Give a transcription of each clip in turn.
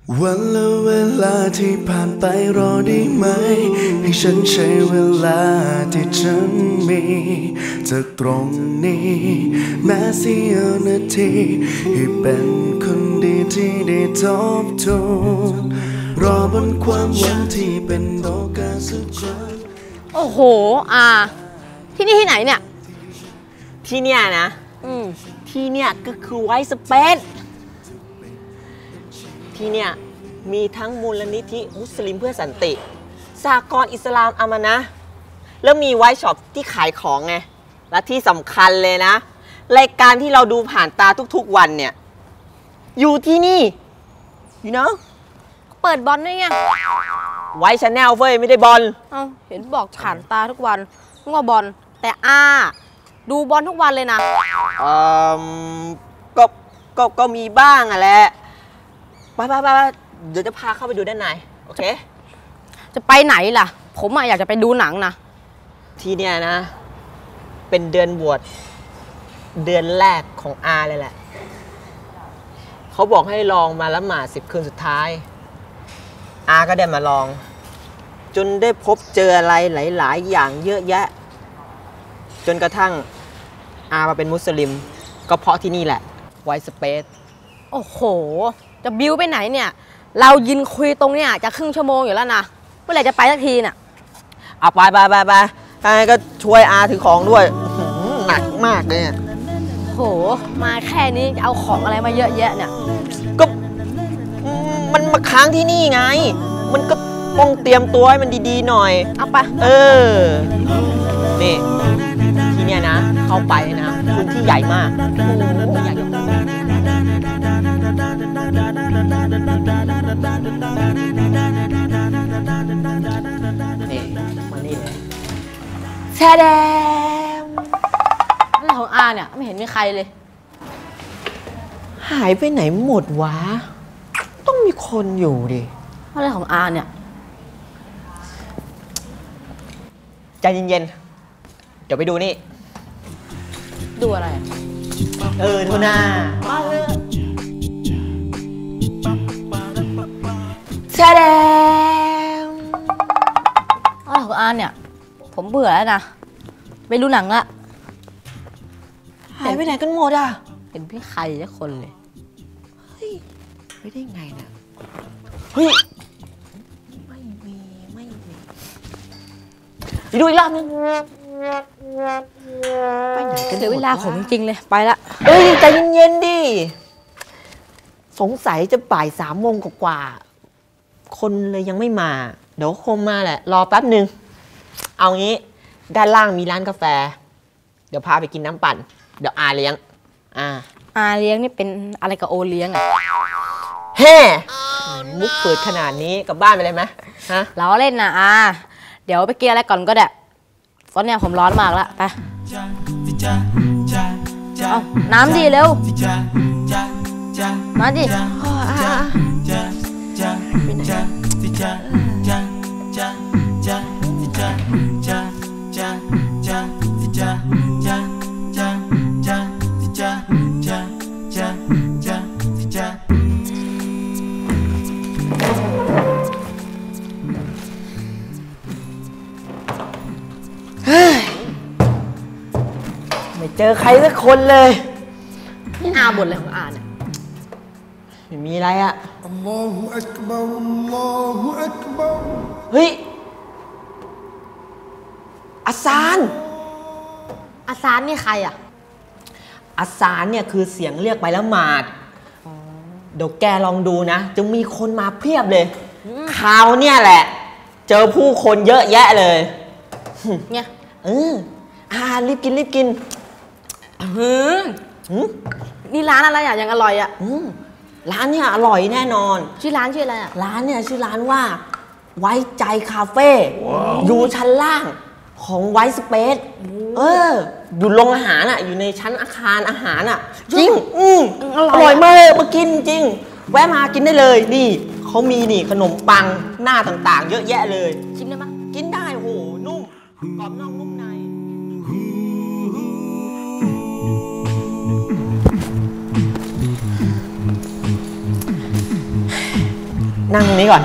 วันและเวลาที่ผ่านไปรอได้ไหมให้ฉันใช้เวลาที่ฉันมีจากตรงนี้แม้เสี้ยวนาทีให้เป็นคนดีที่ได้ทบทวนรอบนความหวังที่เป็นโอกาสสักครั้งโอ้โหที่นี่ที่ไหนเนี่ยที่เนี่ยนะที่เนี่ยก็คือไวท์สเปซที่เนี่ยมีทั้งมูลนิธิมุสลิมเพื่อสันติสหกรณ์อิสลามอามานะแล้วมีไวท์ช็อปที่ขายของไงและที่สำคัญเลยนะรายการที่เราดูผ่านตาทุกๆวันเนี่ยอยู่ที่นี่you know เปิดบอลได้ไงไวท์ชาแนลเฟ้ยไม่ได้บอลเห็นบอกผ่านตาทุกวันนึกว่าบอลแต่ดูบอลทุกวันเลยนะก็มีบ้างอะแหละไปเดี๋ยวจะพาเข้าไปดูด้านในโอเคจะไปไหนล่ะผมอยากจะไปดูหนังนะที่เนี่ยนะเป็นเดือนบวชเดือนแรกของเลยแหละเขาบอกให้ลองมาละหมาด10 คืนสุดท้ายก็ได้มาลองจนได้พบเจออะไรหลายๆอย่างเยอะแยะจนกระทั่งมาเป็นมุสลิมก็เพราะที่นี่แหละไวท์สเปซโอ้โหจะบิวไปไหนเนี่ยเรายินคุยตรงเนี้ยจะครึ่งชั่วโมงอยู่แล้วนะเมื่อไหร่จะไปสักทีน่ะไปก็ช่วยถือของด้วยหนักมากเลยโหมาแค่นี้จะเอาของอะไรมาเยอะแยะเนี่ยก็มันมาค้างที่นี่ไงมันก็ต้องเตรียมตัวให้มันดีๆหน่อยเอาไปนี่ที่เนี่ยนะเข้าไปนะพื้นที่ใหญ่มากใหญ่นี่มานี่เลยแช่แดงอะไรของเนี่ยไม่เห็นมีใครเลยหายไปไหนหมดวะต้องมีคนอยู่ดิอะไรของเนี่ยใจเย็นๆเดี๋ยวไปดูนี่ดูอะไรดูหน้าแช่แดงอะไรของเนี่ยผมเบื่อแล้วนะไปดูหนังละหายไปไหนกันหมดเห็นพี่ใครสักคนเลยเฮ้ยไม่ได้ไงนะเฮ้ยไม่มีไปดูอีกรอบนึงไปไหนกันเดี๋ยวเวลาผมจริงๆเลยไปละใจเย็นๆดิสงสัยจะบ่าย3 โมงกว่าคนเลยยังไม่มาเดี๋ยวคงมาแหละรอแป๊บนึงเอางี้ด้านล่างมีร้านกาแฟเดี๋ยวพาไปกินน้ำปั่นเดี๋ยวเลี้ยงเลี้ยงนี่เป็นอะไรกับโอเลี้ยงเฮ้มุกเปิดขนาดนี้กลับบ้านไปเลยไหมเราเล่นนะเดี๋ยวไปกินอะไรก่อนก็ได้ตอนเนี้ยผมร้อนมากแล้วไปเอาน้ำดีเร็วมาดิไม่เจอใครสักคนเลยนี่บ่นอะไรของเนี่ยไม่มีอะไรเฮ้ยอาซานนี่ใครอาซานเนี่ยคือเสียงเรียกไปละหมาดเดี๋ยวแกลองดูนะจะมีคนมาเพียบเลยคราวเนี่ยแหละเจอผู้คนเยอะแยะเลยเนี่ยรีบกินนี่ร้านอะไรยังอร่อยร้านเนี่ยอร่อยแน่นอนชื่อร้านชื่ออะไรร้านเนี่ยชื่อร้านว่าไว้ใจคาเฟ่อยู่ชั้นล่างของไวท์สเปซอยู่โรงอาหารอยู่ในชั้นอาคารอาหารจริงอร่อยมากมากินจริงแวะมากินได้เลยนี่เขามีนี่ขนมปังหน้าต่างๆเยอะแยะเลยกินได้ไหมกินได้โหนุ่มกรอบนอกนุ่มในอนั่งตรงนี้ก่อน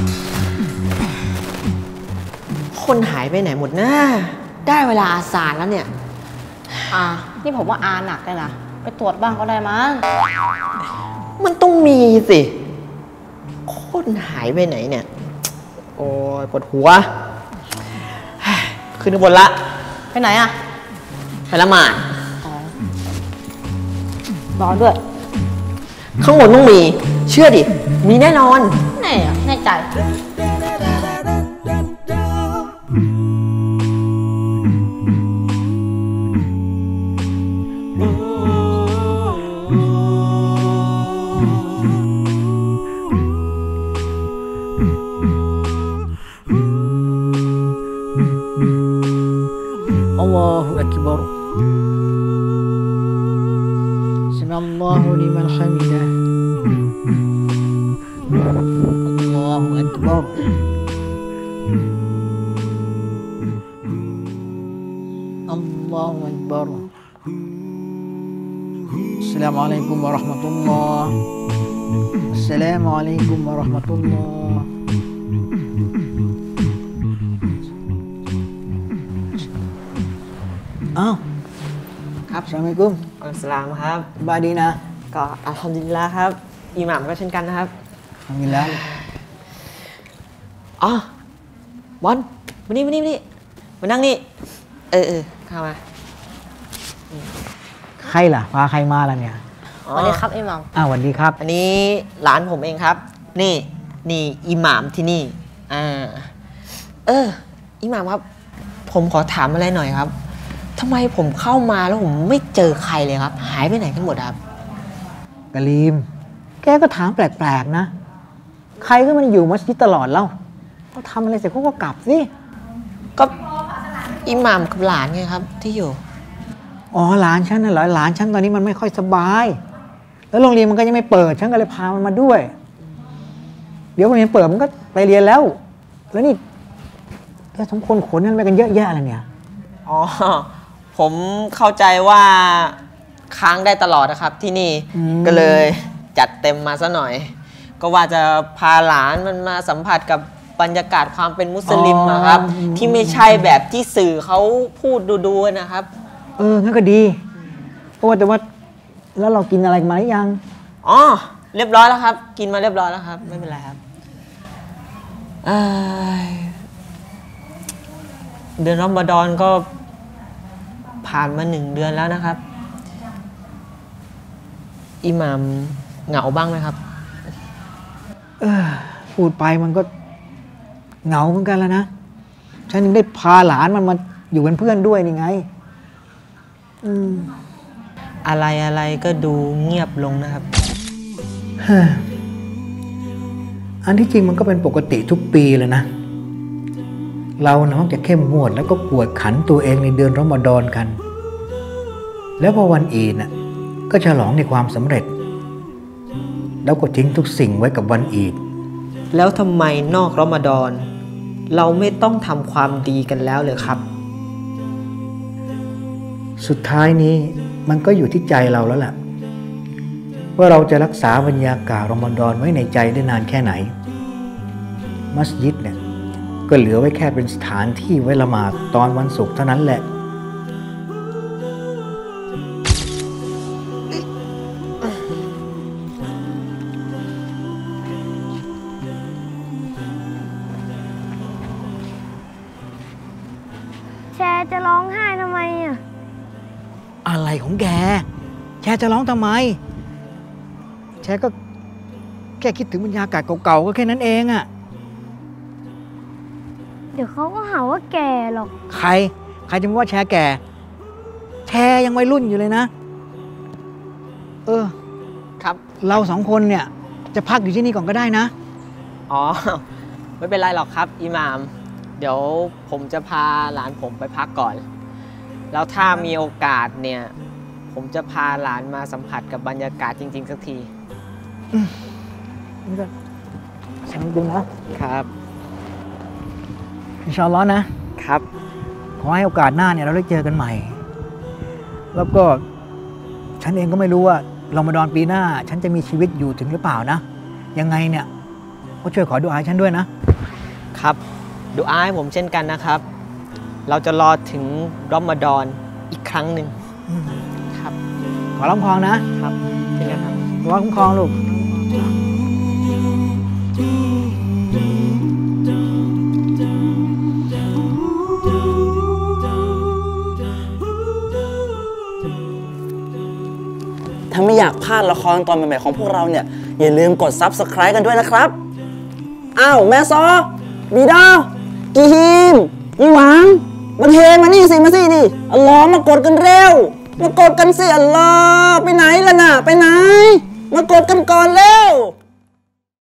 คนหายไปไหนหมดนะได้เวลาอาสาฬแล้วเนี่ยนี่ผมว่าอาหนักเลยนะไปตรวจบ้างก็ได้มั้งมันต้องมีสิ คนหายไปไหนเนี่ย โอ้ยปวดหัว ขึ้นบนละไปไหนอะไปละหมาดนอนด้วยข้างบนต้องมี เชื่อดิ มีแน่นอนแน่ใจอัลลอฮฺอักบัรสมิอัลลอฮุลิมันฮะมิดะอัลลอฮฺอักบัรอัลลอฮฺอักบัรอัสสลามุอะลัยกุมวะเราะห์มะตุลลอฮ์อัสสลามุอะลัยกุมวะเราะห์มะตุลลอฮ์อ้าวครับอัสสลามุอะลัยกุมอัลสลามครับบายดีนะก็อัลฮัมดุลิลลาห์ครับ อิหม่ามก็เช่นกันนะครับอัลฮัมดุลิลลาห์อ๋อบอลมานี่มานั่งนี่ เข้ามาใครล่ะพาใครมาล่ะเนี่ยสวัสดีครับอิหม่ามสวัสดีครับอันนี้หลานผมเองครับ นี่อิหม่ามที่นี่อิหม่ามครับ ผมขอถามอะไรหน่อยครับทำไมผมเข้ามาแล้วผมไม่เจอใครเลยครับ หายไปไหนกันหมดครับกะลีม แกก็ถามแปลกๆนะ ใครก็มันอยู่มัสยิดตลอดเล่าเขาทำอะไรเสร็จเขาก็กลับสิก็อิหม่ามกับหลานไงครับ ที่อยู่อ๋อหลานฉันน่ะเหรอหลานฉันตอนนี้มันไม่ค่อยสบาย แล้วโรงเรียนมันก็ยังไม่เปิดฉันก็เลยพามันมาด้วย เดี๋ยวโรงเรียนเปิดมันก็ไปเรียนแล้ว แล้วนี่แกสองคนขนนั่นไปกันเยอะแยะอะไรเนี่ยอ๋อ ผมเข้าใจว่าค้างได้ตลอดนะครับที่นี่ ก็เลยจัดเต็มมาซะหน่อย ก็ว่าจะพาหลานมันมาสัมผัสกับบรรยากาศความเป็นมุสลิมนะครับ ที่ไม่ใช่แบบที่สื่อเขาพูดดูๆนะครับงั้นก็ดีแต่ว่าแล้วเรากินอะไรมาหรือยังอ๋อ เรียบร้อยแล้วครับ กินมาเรียบร้อยแล้วครับ ไม่เป็นไรครับเดือนรอมฎอนก็ผ่านมา1 เดือนแล้วนะครับ อิหม่ามเหงาบ้างไหมครับพูดไปมันก็เหงาเหมือนกันแล้วนะ ฉันยังได้พาหลานมันมาอยู่เป็นเพื่อนด้วยนี่ไงอะไรก็ดูเงียบลงนะครับอันที่จริงมันก็เป็นปกติทุกปีเลยนะ เรานอกจากเข้มงวดแล้วก็กวดขันตัวเองในเดือนรอมฎอนกัน แล้วพอวันอีดน่ะก็ฉลองในความสำเร็จ แล้วก็ทิ้งทุกสิ่งไว้กับวันอีดแล้วทำไมนอกรอมฎอนเราไม่ต้องทำความดีกันแล้วเลยครับสุดท้ายนี้มันก็อยู่ที่ใจเราแล้วล่ะ ว่าเราจะรักษาบรรยากาศรอมฎอนไว้ในใจได้นานแค่ไหน มัสยิดเนี่ยก็เหลือไว้แค่เป็นสถานที่ไว้ละหมาดตอนวันศุกร์เท่านั้นแหละแชร์จะร้องไห้ทำไมอ่ะอะไรของแก แชร์จะร้องทำไม แชร์ก็แค่คิดถึงบรรยากาศเก่าๆก็แค่นั้นเองอะเดี๋ยวเขาก็หาว่าแก่หรอกใครจะมาว่าแชร์แก่ แชร์ยังวัยรุ่นอยู่เลยนะครับเราสองคนเนี่ยจะพักอยู่ที่นี่ก่อนก็ได้นะอ๋อ ไม่เป็นไรหรอกครับ อิหม่าม เดี๋ยวผมจะพาหลานผมไปพักก่อน แล้วถ้ามีโอกาสเนี่ย ผมจะพาหลานมาสัมผัสกับบรรยากาศจริงๆสักทีนี่ก็สำคัญนะครับ อินชาอัลลอฮ์นะครับขอให้โอกาสหน้าเนี่ยเราได้เจอกันใหม่ แล้วก็ฉันเองก็ไม่รู้ว่ารอมฎอนปีหน้า ฉันจะมีชีวิตอยู่ถึงหรือเปล่านะ ยังไงเนี่ยก็ช่วยขอดุอาให้ฉันด้วยนะครับดูอาให้ผมเช่นกันนะครับ เราจะรอถึงรอมฎอนอีกครั้งหนึ่งครับขอรับคุ้มครองนะครับเช่นกันครับขอคุ้มครองลูกถ้าไม่อยากพลาดละครตอนใหม่ๆของพวกเราเนี่ยอย่าลืมกด Subscribe กันด้วยนะครับ อ้าว แม่ซอบีดาวกีฮิมยี่หวังมาเทมานี่สิ มาสิดิอัลลอฮ์มากดกันเร็ว มากดกันสิ อัลลอฮ์ไปไหนล่ะน่ะ ไปไหน มากดกันก่อนเร็ว